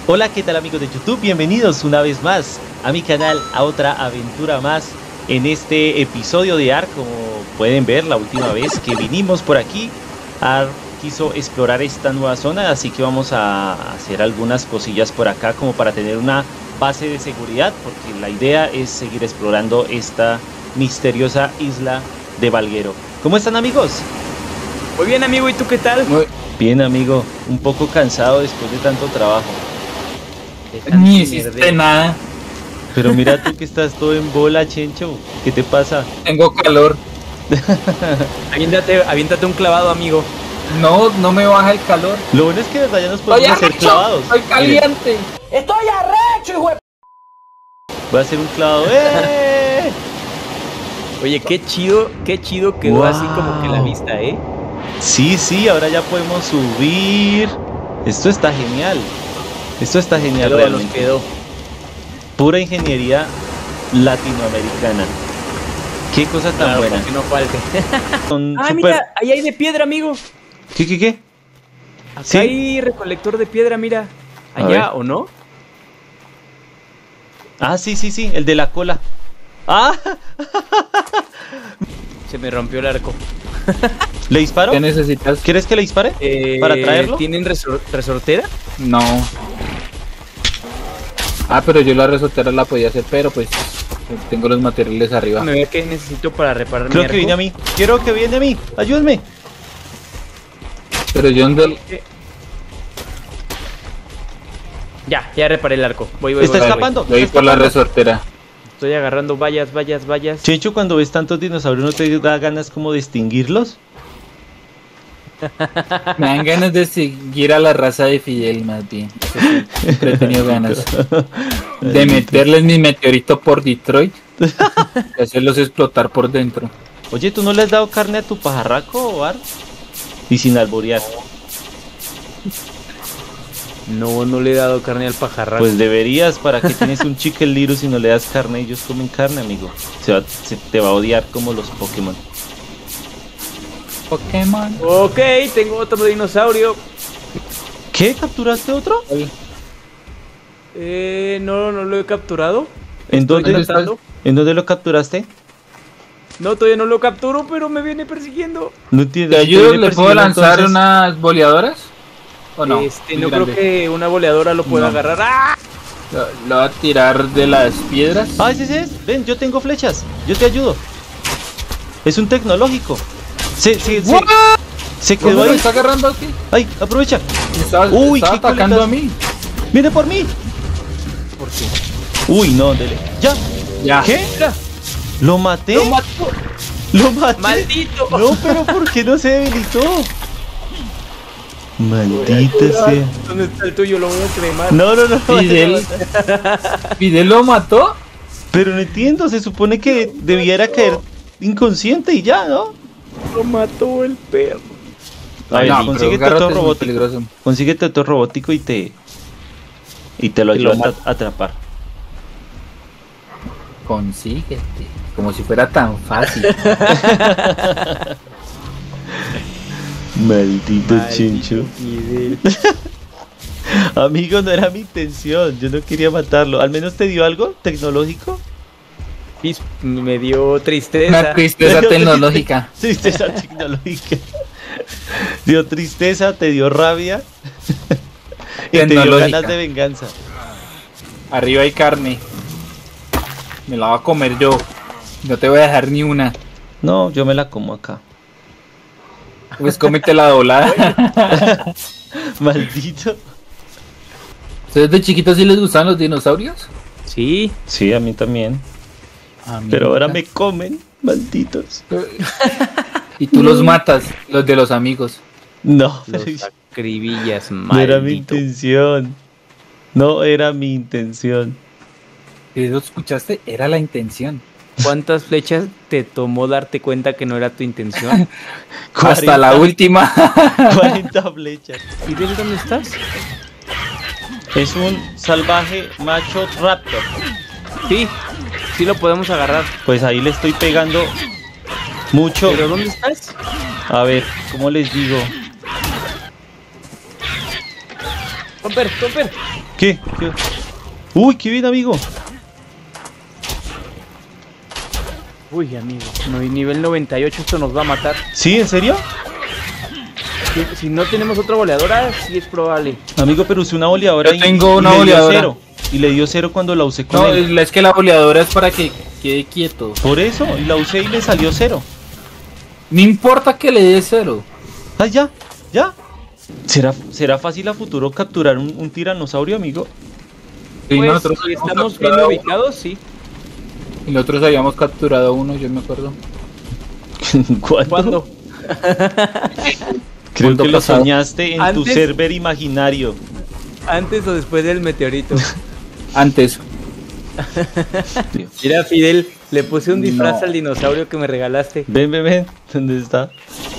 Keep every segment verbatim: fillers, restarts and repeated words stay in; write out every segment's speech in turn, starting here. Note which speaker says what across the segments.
Speaker 1: Hola, ¿qué tal amigos de YouTube? Bienvenidos una vez más a mi canal, a otra aventura más en este episodio de Ark. Como pueden ver, la última vez que vinimos por aquí, Ark quiso explorar esta nueva zona, así que vamos a hacer algunas cosillas por acá como para tener una base de seguridad, porque la idea es seguir explorando esta misteriosa isla de Valguero. ¿Cómo están, amigos?
Speaker 2: Muy bien, amigo, ¿y tú qué tal?
Speaker 1: Muy bien, amigo, un poco cansado después de tanto trabajo.
Speaker 3: Ni hiciste nada.
Speaker 1: Pero mira tú que estás todo en bola, Chencho. ¿Qué te pasa?
Speaker 3: Tengo calor.
Speaker 2: aviéntate, aviéntate un clavado, amigo.
Speaker 3: No, no me baja el calor.
Speaker 1: Lo bueno es que de verdad ya nos podemos hacer clavados.
Speaker 3: Estoy caliente.
Speaker 1: Miren.
Speaker 4: Estoy arrecho, hijo de...
Speaker 1: Voy a hacer un clavado. ¡Eh!
Speaker 2: Oye, qué chido, qué chido quedó. Wow. Así como que la vista, ¿eh?
Speaker 1: Sí, sí, ahora ya podemos subir. Esto está genial. Esto está genial,
Speaker 2: quedó,
Speaker 1: realmente.
Speaker 2: Nos quedó.
Speaker 1: Pura ingeniería latinoamericana. Qué cosa tan
Speaker 2: claro,
Speaker 1: buena.
Speaker 2: Que no falte.
Speaker 1: Son
Speaker 2: ah,
Speaker 1: super...
Speaker 2: mira, ahí hay de piedra, amigo.
Speaker 1: ¿Qué, qué, qué?
Speaker 2: Acá
Speaker 1: ¿Sí?
Speaker 2: hay recolector de piedra, mira. Allá, ¿o no?
Speaker 1: Ah, sí, sí, sí, el de la cola. ¡Ah!
Speaker 2: Se me rompió el arco.
Speaker 1: ¿Le disparo?
Speaker 3: ¿Qué necesitas?
Speaker 1: ¿Quieres que le dispare?
Speaker 2: Eh,
Speaker 1: ¿Para traerlo?
Speaker 2: ¿Tienen resor resortera?
Speaker 3: No. Ah, pero yo la resortera la podía hacer, pero pues tengo los materiales arriba.
Speaker 2: Me ve que necesito para reparar
Speaker 1: Creo
Speaker 2: mi
Speaker 1: que
Speaker 2: arco.
Speaker 1: viene a mí. Quiero que viene a mí. Ayúdame.
Speaker 3: Pero yo donde...
Speaker 2: Ya, ya reparé el arco. Voy, voy,
Speaker 1: Está
Speaker 2: voy,
Speaker 1: escapando.
Speaker 3: Voy
Speaker 1: está
Speaker 3: por la
Speaker 1: escapando.
Speaker 3: resortera.
Speaker 2: Estoy agarrando vallas, vallas, vallas.
Speaker 1: Checho, cuando ves tantos dinosaurios, ¿no te da ganas como de extinguirlos?
Speaker 3: Me dan ganas de seguir a la raza de Fidel, más bien. Eso sí, siempre he tenido ganas de meterles mi meteorito por Detroit y hacerlos explotar por dentro.
Speaker 1: Oye, ¿tú no le has dado carne a tu pajarraco, Bar? Y sin alborear.
Speaker 2: No, no le he dado carne al pajarraco.
Speaker 1: Pues deberías, para que tienes un chicken little si no le das carne. Ellos comen carne, amigo. Se, va, se te va a odiar como los Pokémon.
Speaker 3: Pokémon.
Speaker 2: Ok, tengo otro dinosaurio.
Speaker 1: ¿Qué? ¿Capturaste otro?
Speaker 2: Eh, no, no lo he capturado.
Speaker 1: ¿En dónde,
Speaker 2: tratando.
Speaker 1: ¿En dónde lo capturaste?
Speaker 2: No, todavía no lo capturo, pero me viene persiguiendo.
Speaker 1: No entiendo.
Speaker 3: ¿Te ayudo? ¿Le puedo lanzar entonces unas boleadoras? ¿O no?
Speaker 2: Este, no grande. Creo que una boleadora lo pueda no. agarrar. ¡Ah!
Speaker 3: Lo, lo va a tirar de las piedras.
Speaker 1: Ah, sí, sí, ven, yo tengo flechas. Yo te ayudo. Es un tecnológico. Se, se, se, se quedó ahí.
Speaker 3: ¿Me está agarrando aquí?
Speaker 1: Ay, aprovecha.
Speaker 3: Me estaba,
Speaker 1: Uy,
Speaker 3: estaba
Speaker 1: qué
Speaker 3: atacando
Speaker 1: coletas.
Speaker 3: a mí.
Speaker 1: Viene por mí.
Speaker 2: ¿Por qué?
Speaker 1: Uy, no, dele. Ya.
Speaker 3: Ya.
Speaker 1: ¿Qué? Lo maté.
Speaker 2: Lo mató.
Speaker 1: Lo maté.
Speaker 2: Maldito.
Speaker 1: No, pero ¿por qué no se debilitó? Maldita sea.
Speaker 2: ¿Dónde está el tuyo? Lo voy a cremar.
Speaker 1: No, no, no.
Speaker 3: ¿Fidel? ¿Fidel lo mató?
Speaker 1: Pero no entiendo, se supone que debiera caer inconsciente y ya, ¿no?
Speaker 2: Lo mató el perro.
Speaker 1: A ver,
Speaker 3: no,
Speaker 1: consíguete otro robótico. Consíguete otro robótico y te y te lo ayuda a atrapar.
Speaker 3: Consíguete, como si fuera tan fácil.
Speaker 1: Maldito, Maldito Chincho.
Speaker 2: Fidel.
Speaker 1: Amigo, no era mi intención, yo no quería matarlo. ¿Al menos te dio algo tecnológico?
Speaker 2: Me dio tristeza.
Speaker 3: Una tristeza tecnológica.
Speaker 1: Tristeza tecnológica. Dio tristeza, te dio rabia. Y te dio ganas de venganza.
Speaker 3: Arriba hay carne. Me la voy a comer yo. No te voy a dejar ni una.
Speaker 1: No, yo me la como acá.
Speaker 3: Pues cómete la doblada.
Speaker 1: Maldito.
Speaker 3: ¿Ustedes de chiquitos sí les gustan los dinosaurios?
Speaker 2: Sí.
Speaker 1: Sí, a mí también.
Speaker 3: A mí
Speaker 1: Pero
Speaker 3: nunca.
Speaker 1: ahora me comen, malditos.
Speaker 3: Y tú los matas, los de los amigos.
Speaker 1: No,
Speaker 2: los acribillas, maldito.
Speaker 1: No era mi intención. No era mi intención.
Speaker 3: ¿Qué lo escuchaste? Era la intención.
Speaker 2: ¿Cuántas flechas te tomó darte cuenta que no era tu intención?
Speaker 3: Hasta la última.
Speaker 1: cuarenta flechas.
Speaker 2: ¿Y ves dónde estás?
Speaker 1: Es un salvaje macho raptor.
Speaker 2: Sí, sí lo podemos agarrar.
Speaker 1: Pues ahí le estoy pegando mucho.
Speaker 2: ¿Pero dónde estás?
Speaker 1: A ver, ¿cómo les digo?
Speaker 2: Comper, comper.
Speaker 1: ¿Qué? ¿Qué? Uy, qué bien, amigo.
Speaker 2: Uy, amigo, no, y nivel noventa y ocho, esto nos va a matar.
Speaker 1: ¿Sí? ¿En serio?
Speaker 2: Si, si no tenemos otra boleadora, sí es probable.
Speaker 1: Amigo, pero usé una boleadora
Speaker 3: Yo
Speaker 1: y,
Speaker 3: tengo
Speaker 1: y
Speaker 3: una
Speaker 1: le dio
Speaker 3: boleadora.
Speaker 1: cero. Y le dio cero cuando la usé con
Speaker 3: No,
Speaker 1: él.
Speaker 3: es que la boleadora es para que quede quieto.
Speaker 1: Por eso, y la usé y le salió cero.
Speaker 3: No importa que le dé cero.
Speaker 1: Ah, ya, ya. ¿Será, será fácil a futuro capturar un, un tiranosaurio, amigo?
Speaker 3: Y
Speaker 2: Pues,
Speaker 3: nosotros
Speaker 2: si
Speaker 3: habíamos
Speaker 2: estamos bien
Speaker 3: capturado-
Speaker 2: ubicados, sí.
Speaker 3: Y nosotros habíamos capturado uno, yo me acuerdo.
Speaker 1: ¿Cuándo?
Speaker 2: ¿Cuándo?
Speaker 1: Creo
Speaker 3: ¿Cuándo
Speaker 1: que lo
Speaker 3: pasado?
Speaker 1: soñaste en tu
Speaker 2: Antes-
Speaker 1: server imaginario.
Speaker 2: ¿Antes o después del meteorito?
Speaker 3: Antes.
Speaker 2: Mira, Fidel, le puse un disfraz
Speaker 3: No.
Speaker 2: al dinosaurio que me regalaste.
Speaker 1: Ven, ven, ven. ¿Dónde está?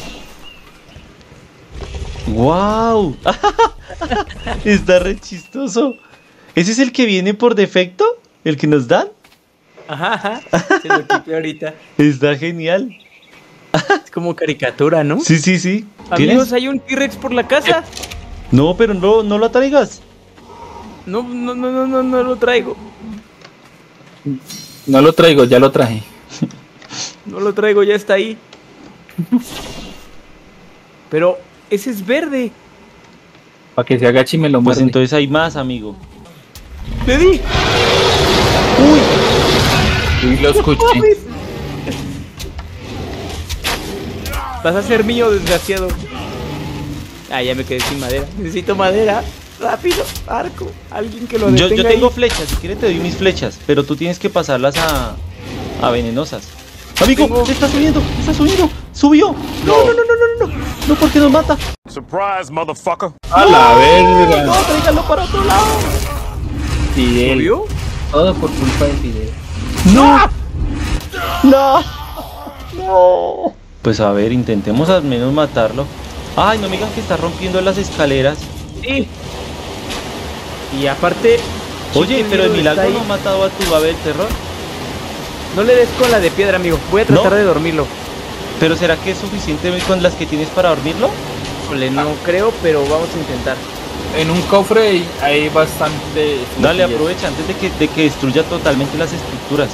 Speaker 1: ¡Wow! Está re chistoso. ¿Ese es el que viene por defecto? ¿El que nos dan?
Speaker 2: Ajá, ajá. Se lo quité ahorita.
Speaker 1: Está genial.
Speaker 2: Es como caricatura, ¿no?
Speaker 1: Sí, sí, sí.
Speaker 2: Amigos,
Speaker 1: ¿Tienes?
Speaker 2: hay un T-Rex por la casa.
Speaker 1: No, pero no, no lo traigas.
Speaker 2: No, no, no, no, no, no lo traigo.
Speaker 3: No lo traigo, ya lo traje.
Speaker 2: No lo traigo, ya está ahí. Pero ese es verde.
Speaker 3: Para que se agache y me lo
Speaker 1: Pues
Speaker 3: muerde.
Speaker 1: entonces hay más, amigo.
Speaker 2: ¡Le di!
Speaker 3: Y lo escuché.
Speaker 2: ¡Mames! Vas a ser mío, desgraciado. Ah, ya me quedé sin madera. Necesito madera. Rápido, arco. Alguien que lo
Speaker 1: Yo,
Speaker 2: detenga
Speaker 1: yo tengo
Speaker 2: ahí.
Speaker 1: flechas, si quieres te doy mis flechas, pero tú tienes que pasarlas a, a venenosas. Amigo,
Speaker 2: Tengo-
Speaker 1: está subiendo, está subiendo, subió. No, no, no, no, no, no, no, porque nos mata.
Speaker 4: Surprise, motherfucker.
Speaker 3: A la verga.
Speaker 1: No, tráigalo para otro lado.
Speaker 3: Fidel.
Speaker 2: ¿Subió?
Speaker 3: Todo por culpa de Fidel.
Speaker 1: No, no, no. Pues a ver, intentemos al menos matarlo. Ay, no me digan que está rompiendo las escaleras.
Speaker 2: Sí. Y aparte...
Speaker 1: Oye,
Speaker 2: Chicken
Speaker 1: pero el
Speaker 2: Little
Speaker 1: milagro
Speaker 2: está
Speaker 1: no
Speaker 2: ahí.
Speaker 1: ha matado a tu ave del terror.
Speaker 2: No le des con la de piedra, amigo. Voy a tratar
Speaker 1: ¿No?
Speaker 2: de dormirlo.
Speaker 1: Pero ¿será que es suficiente con las que tienes para dormirlo?
Speaker 2: Híjole, no creo, pero vamos a intentar.
Speaker 3: En un cofre hay- hay bastante.
Speaker 1: Dale,
Speaker 3: flechillas.
Speaker 1: aprovecha antes de que, de que destruya totalmente las estructuras.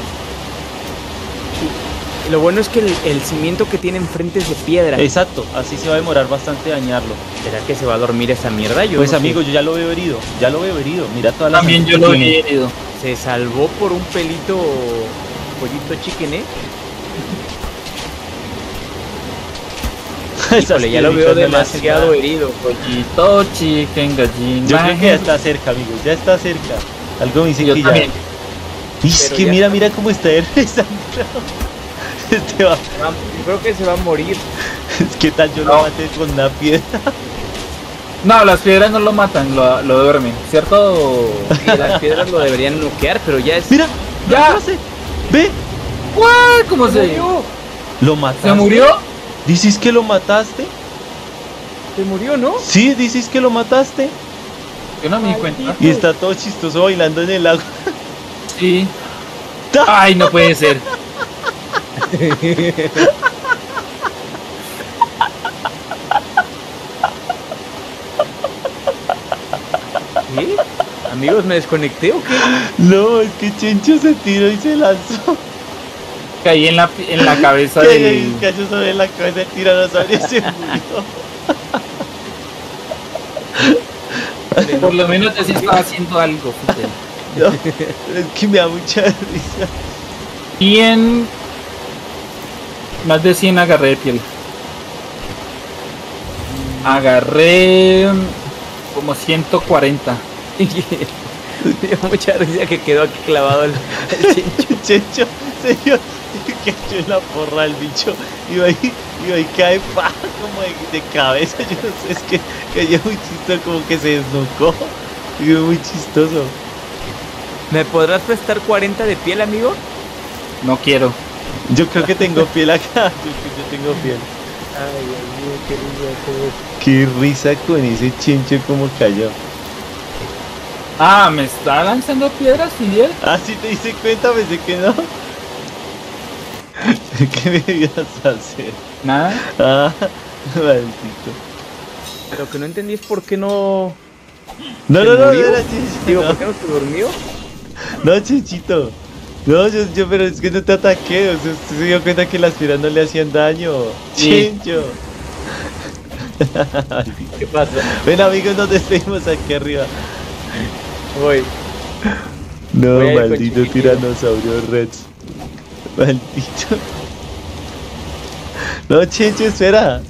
Speaker 2: Y lo bueno es que el, el cimiento que tiene enfrente es de piedra.
Speaker 1: Exacto, así se va a demorar bastante dañarlo.
Speaker 2: ¿Será que se va a dormir esa mierda? Yo
Speaker 1: Pues
Speaker 2: no sé.
Speaker 1: amigo, yo ya lo veo herido, ya lo veo herido. Mira todas las
Speaker 3: También yo
Speaker 1: armas
Speaker 3: lo
Speaker 1: que tiene.
Speaker 3: he herido.
Speaker 2: Se salvó por un pelito pollito chicken, ¿eh?
Speaker 1: Esas
Speaker 2: Híjole, ya lo
Speaker 1: piedritas
Speaker 2: veo
Speaker 1: no le hacen
Speaker 2: demasiado
Speaker 1: nada.
Speaker 2: herido.
Speaker 3: Pollito, chicken, gallina.
Speaker 1: Yo creo que ya está cerca, amigo, ya está cerca. Algo me dice
Speaker 3: Yo
Speaker 1: que
Speaker 3: también.
Speaker 1: ya. Es
Speaker 2: Pero
Speaker 1: que
Speaker 2: ya
Speaker 1: mira,
Speaker 2: está.
Speaker 1: mira cómo está desangrado. Este va.
Speaker 2: Va- Yo creo que se va a morir.
Speaker 1: ¿Qué tal yo lo
Speaker 3: No.
Speaker 1: maté con una piedra?
Speaker 3: No, las piedras no lo matan, lo, lo duermen, ¿cierto?
Speaker 2: Y las piedras lo deberían noquear, pero ya es...
Speaker 1: Mira,
Speaker 3: Ya.
Speaker 1: ya lo hace. Ve,
Speaker 3: ¡Guau! ¿Cómo
Speaker 2: ¡Se
Speaker 3: se
Speaker 2: murió!
Speaker 1: lo mataste.
Speaker 3: ¿Se murió?
Speaker 1: ¿Dices que lo mataste?
Speaker 2: Se murió, ¿no?
Speaker 1: Sí, dices que lo mataste.
Speaker 3: Yo no me di cuenta.
Speaker 1: Y está todo chistoso bailando en el agua.
Speaker 3: Sí. Ay, no puede ser.
Speaker 2: ¿Qué? Amigos, ¿me desconecté o qué?
Speaker 1: No, es que Chencho se tiró y se lanzó.
Speaker 3: Caí en la, pi- en la cabeza
Speaker 1: Que
Speaker 3: del...
Speaker 1: cayó sobre la cabeza del tiranosaurio y se murió.
Speaker 3: Por lo menos así estaba haciendo algo. Fidel.
Speaker 1: No, es que me da mucha risa.
Speaker 3: cien... Más de cien agarré de piel. Agarré... Como ciento cuarenta.
Speaker 2: Me dio mucha risa que quedó aquí clavado el, el chincho.
Speaker 1: Chencho se dio que cayó en la porra del bicho y ahí, y ahí cae pa, como de, de cabeza. Yo no sé, es que cayó muy chistoso, como que se desnucó. Y fue muy chistoso.
Speaker 2: ¿Me podrás prestar cuarenta de piel, amigo?
Speaker 3: No quiero.
Speaker 1: Yo creo que tengo piel acá. Yo, yo tengo piel.
Speaker 2: Ay, Dios mío, qué risa todo esto.
Speaker 1: Qué risa con ese Chencho como cayó.
Speaker 3: Ah, ¿me está lanzando piedras, Fidel?
Speaker 1: Ah, sí te diste cuenta, pensé que no. ¿Qué me ibas a hacer?
Speaker 3: Nada.
Speaker 1: Ah, maldito.
Speaker 2: Lo que no entendí es por qué no...
Speaker 1: No,
Speaker 2: ¿Se
Speaker 1: no, no, no
Speaker 2: murió?
Speaker 1: era Chinchito.
Speaker 2: Digo,
Speaker 1: no.
Speaker 2: ¿por qué no se durmió?
Speaker 1: No, Chinchito. No, yo, yo, pero es que no te ataqué. O sea, usted se dio cuenta que las piedras no le hacían daño.
Speaker 3: Sí.
Speaker 1: Chincho.
Speaker 2: ¿Qué pasa?
Speaker 1: Ven, amigos, nos despedimos aquí arriba.
Speaker 2: Voy.
Speaker 1: No,
Speaker 2: Voy a ir con
Speaker 1: maldito
Speaker 2: Chiquitito.
Speaker 1: tiranosaurio Rex. Maldito. No, Chincho, espera.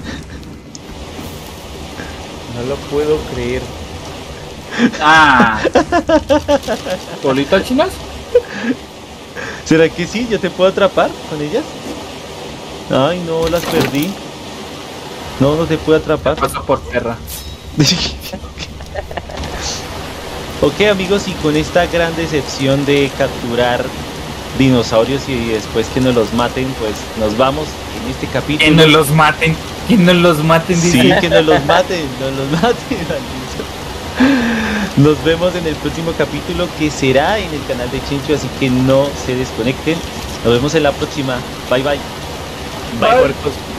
Speaker 2: No lo puedo creer.
Speaker 3: Ah. ¿Bolitas chinas?
Speaker 1: ¿Será que sí? ¿Yo te puedo atrapar con ellas? Ay, no, las perdí. No, no te puedo atrapar.
Speaker 3: Pasa por perra.
Speaker 1: Ok, amigos, y con esta gran decepción de capturar dinosaurios y después que nos los maten, pues nos vamos en este capítulo.
Speaker 3: Que nos los maten. Que nos los maten.
Speaker 1: Sí,
Speaker 3: dice.
Speaker 1: que nos los maten, nos los maten, maldito. Nos vemos en el próximo capítulo que será en el canal de Chincho, así que no se desconecten. Nos vemos en la próxima. Bye bye.
Speaker 2: Bye, puercos.